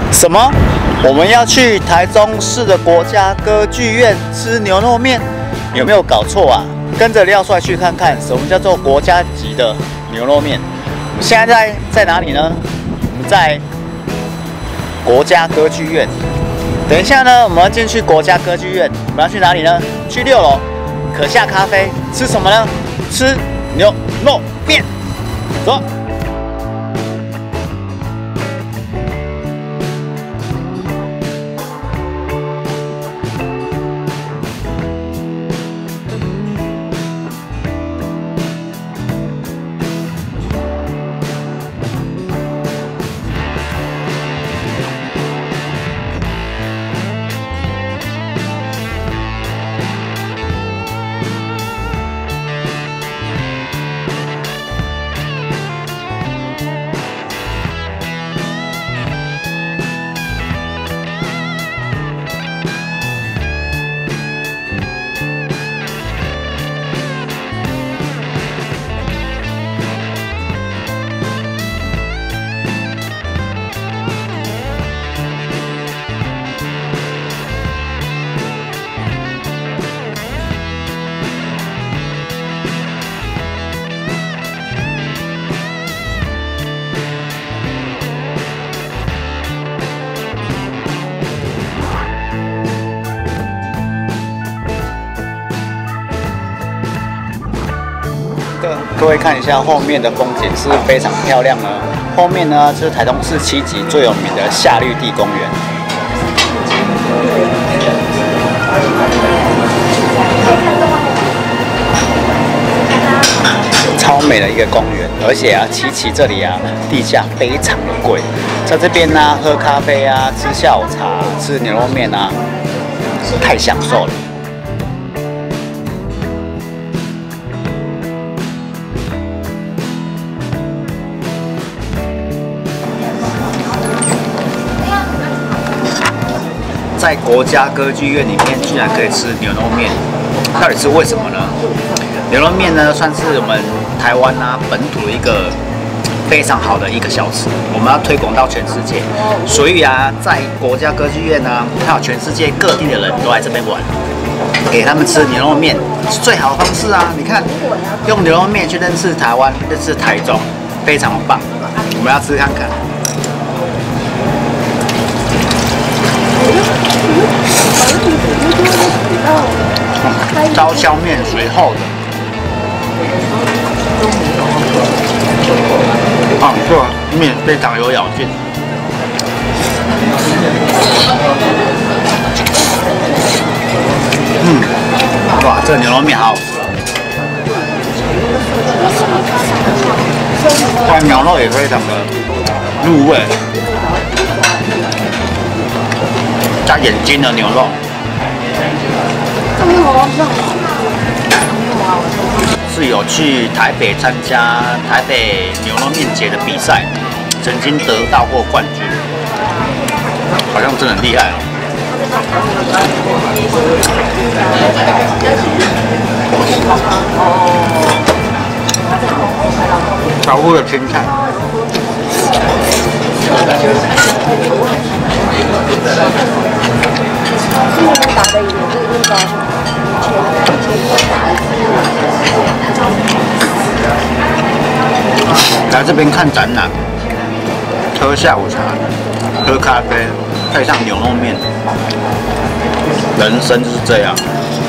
什么？我们要去台中市的国家歌剧院吃牛肉面？有没有搞错啊？跟着廖帅去看看什么叫做国家级的牛肉面。我们现在在哪里呢？我们在国家歌剧院。等一下呢，我们要进去国家歌剧院。我们要去哪里呢？去6楼可夏咖啡。吃什么呢？吃牛肉面。走。各位看一下后面的风景是非常漂亮呢。后面呢就是台中市7级最有名的夏绿蒂公园，超美的一个公园。而且啊，七期这里啊地价非常的贵，在这边呢喝咖啡啊、吃下午茶、吃牛肉面啊，太享受了。在国家歌剧院里面居然可以吃牛肉面，到底是为什么呢？牛肉面呢，算是我们台湾本土一个非常好的一个小吃，我们要推广到全世界。所以啊，在国家歌剧院呢，还有全世界各地的人都来这边玩，给他们吃牛肉面是最好的方式啊！你看，用牛肉面去认识台湾，认识台中，非常棒。我们要吃看看。刀削面水厚的，这面非常有咬劲。哇，这牛肉面好好吃。但牛肉也非常的入味，加眼睛的牛肉。是有去台北参加台北牛肉面节的比赛，曾经得到过冠军，好像真的很厉害哦。超乎的青菜。来这边看展览，喝下午茶，喝咖啡，配上牛肉面，人生就是这样。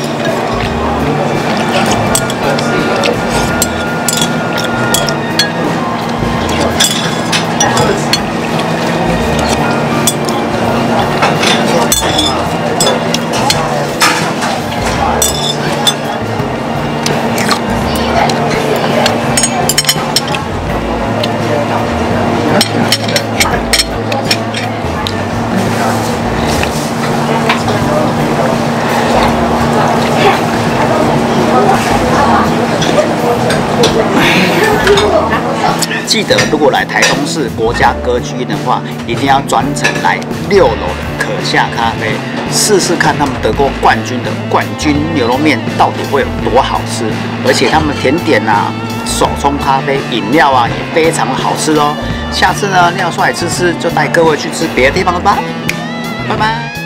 记得如果来台中市国家歌剧院的话，一定要专程来6楼的可夏咖啡，试试看他们得过冠军的冠军牛肉面到底会有多好吃。而且他们甜点啊、 手冲咖啡，饮料啊也非常好吃哦。下次呢，尿出来吃吃，就带各位去吃别的地方了吧。拜拜。